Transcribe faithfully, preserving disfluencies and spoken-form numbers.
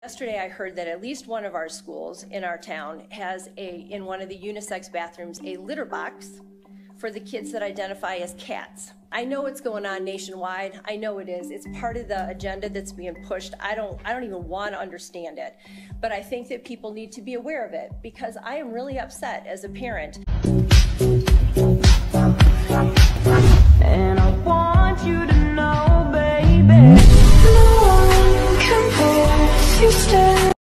Yesterday I heard that at least one of our schools in our town has a, in one of the unisex bathrooms, a litter box for the kids that identify as cats. I know what's going on nationwide. I know it is. It's part of the agenda that's being pushed. I don't, I don't even want to understand it. But I think that people need to be aware of it because I am really upset as a parent.